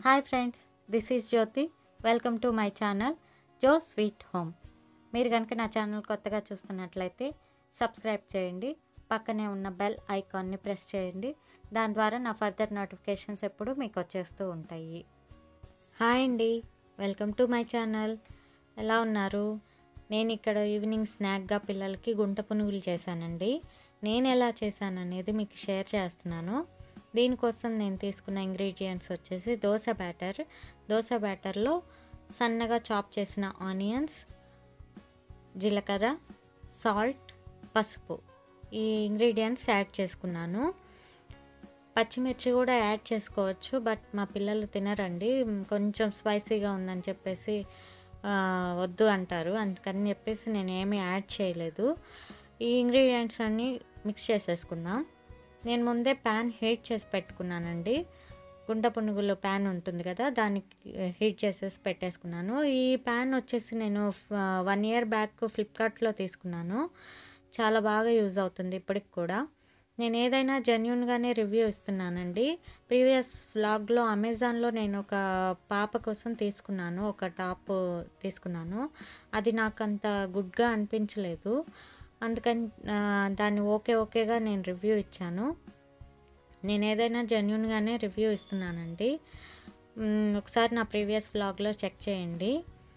Hi friends, this is Jyothi. Welcome to my channel Jo sweet home. మీరు కనుక నా channel కొత్తగా చూస్తున్నట్లయితే సబ్స్క్రైబ్ చేయండి, పక్కనే ఉన్న బెల్ ఐకాన్ని ప్రెస్ చేయండి. దాని ద్వారా నా ఫర్దర్ నోటిఫికేషన్స్ ఎప్పుడు మీకు వచ్చేస్తూ ఉంటాయి. హాయ్ అండి, వెల్కమ్ టు మై ఛానల్. ఎలా ఉన్నారు? నేను ఇక్కడ ఈవినింగ్ స్నాక్గా పిల్లలకి గుంట పునుగులు చేశానండి. నేను ఎలా చేశాననేది మీకు షేర్ చేస్తున్నాను. దీనికోసం నేను తీసుకున్న ఇంగ్రీడియంట్స్ వచ్చేసి దోశ బ్యాటర్లో సన్నగా చాప్ చేసిన ఆనియన్స్, జీలకర్ర, సాల్ట్, పసుపు, ఈ ఇంగ్రీడియంట్స్ యాడ్ చేసుకున్నాను. పచ్చిమిర్చి కూడా యాడ్ చేసుకోవచ్చు, బట్ మా పిల్లలు తినరండి, కొంచెం స్పైసీగా ఉందని చెప్పేసి వద్దు అంటారు. అందుకని చెప్పేసి నేను ఏమీ యాడ్ చేయలేదు. ఈ ఇంగ్రీడియంట్స్ అన్నీ మిక్స్ చేసేసుకుందాం. నేను ముందే ప్యాన్ హీట్ చేసి పెట్టుకున్నానండి. గుంట పునుగులో ప్యాన్ ఉంటుంది కదా, దానికి హీట్ చేసేసి పెట్టేసుకున్నాను. ఈ ప్యాన్ వచ్చేసి నేను 1 year బ్యాక్ ఫ్లిప్కార్ట్లో తీసుకున్నాను. చాలా బాగా యూజ్ అవుతుంది ఇప్పటికి కూడా. నేను ఏదైనా జెన్యూన్గానే రివ్యూ ఇస్తున్నానండి. ప్రీవియస్ వ్లాగ్లో అమెజాన్లో నేను ఒక పాప కోసం తీసుకున్నాను, ఒక టాప్ తీసుకున్నాను. అది నాకు అంత గుడ్గా అనిపించలేదు, అందుకని దాన్ని ఓకేగా నేను రివ్యూ ఇచ్చాను. నేను ఏదైనా జెన్యూన్గానే రివ్యూ ఇస్తున్నానండి. ఒకసారి నా ప్రీవియస్ వ్లాగ్లో చెక్ చేయండి.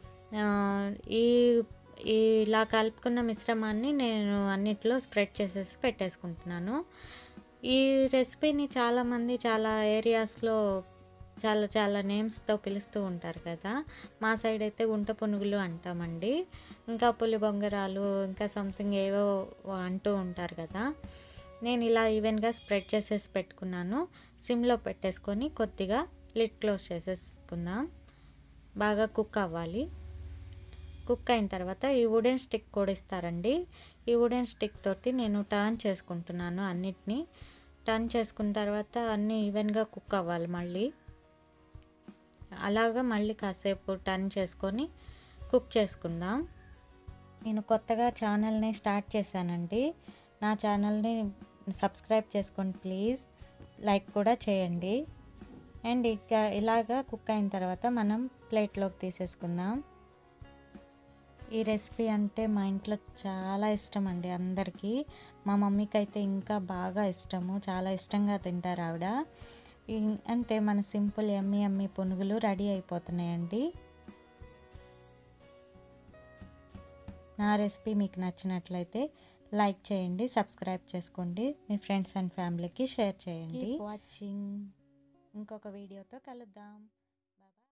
ఇలా కలుపుకున్న మిశ్రమాన్ని నేను అన్నిట్లో స్ప్రెడ్ చేసేసి పెట్టేసుకుంటున్నాను. ఈ రెసిపీని చాలామంది చాలా ఏరియాస్లో చాలా నేమ్స్తో పిలుస్తూ ఉంటారు కదా. మా సైడ్ అయితే గుంట పునుగులు అంటామండి. ఇంకా పులి బొంగరాలు, ఇంకా సంథింగ్ ఏవో అంటూ ఉంటారు కదా. నేను ఇలా ఈవెన్గా స్ప్రెడ్ చేసేసి పెట్టుకున్నాను. సిమ్లో పెట్టేసుకొని కొద్దిగా లిడ్ క్లోజ్ చేసేసుకుందాం. బాగా కుక్ అవ్వాలి. కుక్ అయిన తర్వాత ఈ వుడెన్ స్టిక్ కూడా ఇస్తారండి. ఈ వుడెన్ స్టిక్ తోటి నేను టర్న్ చేసుకుంటున్నాను. అన్నిటినీ టర్న్ చేసుకున్న తర్వాత అన్నీ ఈవెన్గా కుక్ అవ్వాలి. అలాగా మళ్ళీ కాసేపు టర్న్ చేసుకొని కుక్ చేసుకుందాం. నేను కొత్తగా ఛానల్ని స్టార్ట్ చేశానండి. నా ఛానల్ని సబ్స్క్రైబ్ చేసుకోండి ప్లీజ్, లైక్ కూడా చేయండి. అండ్ ఇలాగా కుక్ అయిన తర్వాత మనం ప్లేట్లోకి తీసేసుకుందాం. ఈ రెసిపీ అంటే మా ఇంట్లో చాలా ఇష్టం అండి అందరికీ. మా మమ్మీకి అయితే ఇంకా బాగా ఇష్టము, చాలా ఇష్టంగా తింటారు ఆవిడ. అంతే, మన సింపుల్ యమ్మీ పునుగులు రెడీ అయిపోతున్నాయండి. నా రెసిపీ మీకు నచ్చినట్లయితే లైక్ చేయండి, సబ్స్క్రైబ్ చేసుకోండి, మీ ఫ్రెండ్స్ అండ్ ఫ్యామిలీకి షేర్ చేయండి. వాచింగ్. ఇంకొక వీడియోతో కలుద్దాం.